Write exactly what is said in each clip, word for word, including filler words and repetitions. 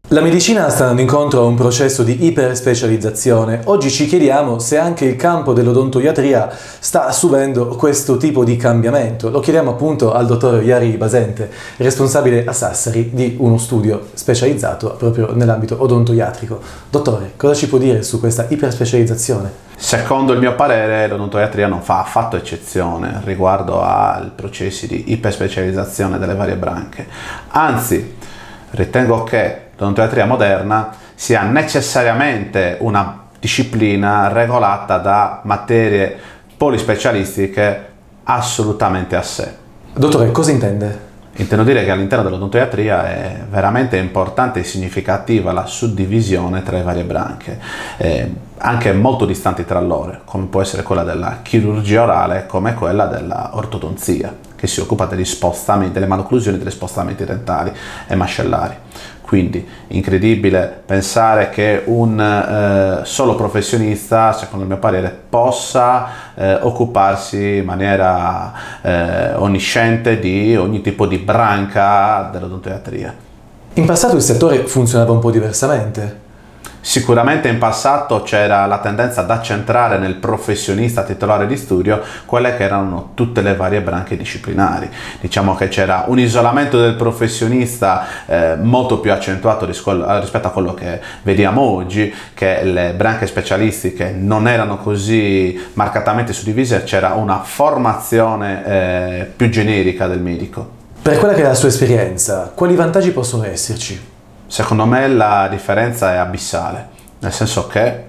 La medicina sta andando incontro a un processo di iperspecializzazione. Oggi ci chiediamo se anche il campo dell'odontoiatria sta subendo questo tipo di cambiamento. Lo chiediamo appunto al dottor Jari Basente, responsabile a Sassari di uno studio specializzato proprio nell'ambito odontoiatrico. Dottore, cosa ci può dire su questa iperspecializzazione? Secondo il mio parere, l'odontoiatria non fa affatto eccezione riguardo ai processi di iperspecializzazione delle varie branche. Anzi, ritengo che l'odontoiatria moderna sia necessariamente una disciplina regolata da materie polispecialistiche assolutamente a sé. Dottore, cosa intende? Intendo dire che all'interno dell'odontoiatria è veramente importante e significativa la suddivisione tra le varie branche, eh, anche molto distanti tra loro, come può essere quella della chirurgia orale, come quella della ortodonzia, che si occupa degli spostamenti, delle malocclusioni e degli spostamenti dentali e mascellari. Quindi incredibile pensare che un eh, solo professionista, secondo il mio parere, possa eh, occuparsi in maniera eh, onnisciente di ogni tipo di branca dell'odontoiatria. In passato il settore funzionava un po' diversamente. Sicuramente in passato c'era la tendenza ad accentrare nel professionista titolare di studio quelle che erano tutte le varie branche disciplinari. Diciamo che c'era un isolamento del professionista eh, molto più accentuato rispetto a quello che vediamo oggi, che le branche specialistiche non erano così marcatamente suddivise, c'era una formazione eh, più generica del medico. Per quella che è la sua esperienza, quali vantaggi possono esserci? Secondo me la differenza è abissale, nel senso che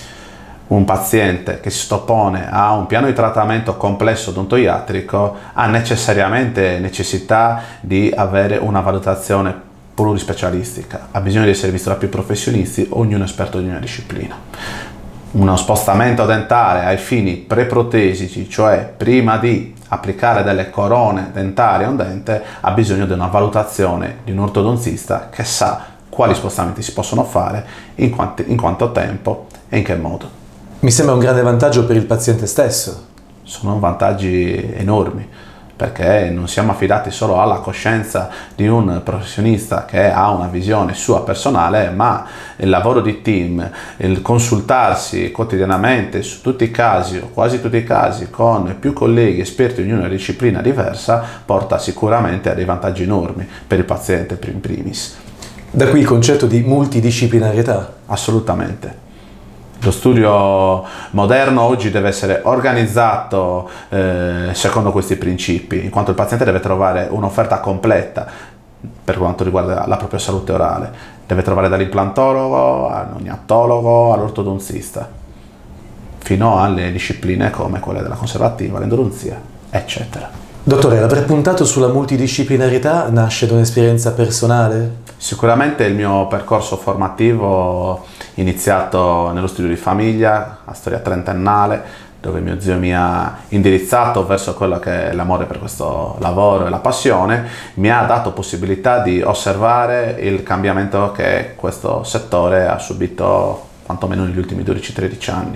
un paziente che si sottopone a un piano di trattamento complesso odontoiatrico ha necessariamente necessità di avere una valutazione plurispecialistica, ha bisogno di essere visto da più professionisti, ognuno esperto di una disciplina. Uno spostamento dentale ai fini preprotesici, cioè prima di applicare delle corone dentarie a un dente, ha bisogno di una valutazione di un ortodontista che sa quali spostamenti si possono fare, in, quanti, in quanto tempo e in che modo. Mi sembra un grande vantaggio per il paziente stesso. Sono vantaggi enormi, perché non siamo affidati solo alla coscienza di un professionista che ha una visione sua personale, ma il lavoro di team, il consultarsi quotidianamente su tutti i casi o quasi tutti i casi con più colleghi esperti di una disciplina diversa porta sicuramente a dei vantaggi enormi per il paziente in primis. Da qui il concetto di multidisciplinarietà. Assolutamente. Lo studio moderno oggi deve essere organizzato eh, secondo questi principi, in quanto il paziente deve trovare un'offerta completa per quanto riguarda la propria salute orale. Deve trovare dall'implantologo all'ognottologo all'ortodontista, fino alle discipline come quelle della conservativa, l'endodonzia, eccetera. Dottore, l'aver puntato sulla multidisciplinarietà nasce da un'esperienza personale? Sicuramente il mio percorso formativo iniziato nello studio di famiglia, a storia trentennale, dove mio zio mi ha indirizzato verso quello che è l'amore per questo lavoro e la passione, mi ha dato possibilità di osservare il cambiamento che questo settore ha subito quantomeno negli ultimi dodici tredici anni.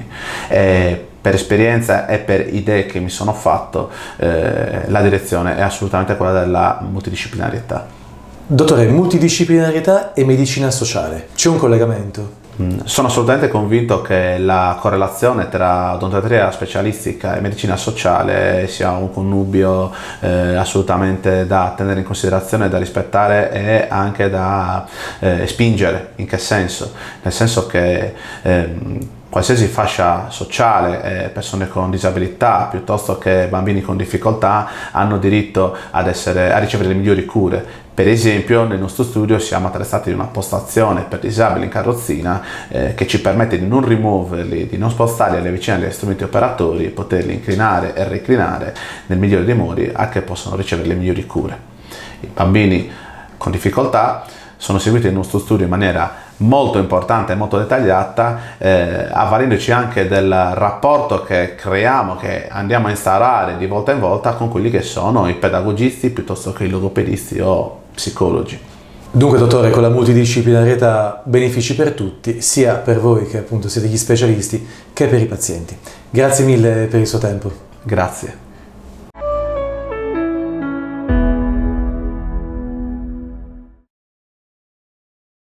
E per esperienza e per idee che mi sono fatto, eh, la direzione è assolutamente quella della multidisciplinarietà. Dottore, multidisciplinarietà e medicina sociale, c'è un collegamento? Sono assolutamente convinto che la correlazione tra odontoiatria specialistica e medicina sociale sia un connubio eh, assolutamente da tenere in considerazione, da rispettare e anche da eh, spingere. In che senso? Nel senso che eh, qualsiasi fascia sociale, eh, persone con disabilità piuttosto che bambini con difficoltà, hanno diritto ad essere, a ricevere le migliori cure. Per esempio, nel nostro studio siamo attrezzati di una postazione per disabili in carrozzina eh, che ci permette di non rimuoverli, di non spostarli alle vicine agli strumenti operatori, poterli inclinare e reclinare nel migliore dei modi a che possano ricevere le migliori cure. I bambini con difficoltà sono seguiti nel nostro studio in maniera molto importante e molto dettagliata, eh, avvalendoci anche del rapporto che creiamo, che andiamo a instaurare di volta in volta con quelli che sono i pedagogisti piuttosto che i logopedisti o psicologi. Dunque, dottore, con la multidisciplinarietà benefici per tutti, sia per voi che appunto siete gli specialisti, che per i pazienti. Grazie mille per il suo tempo. Grazie.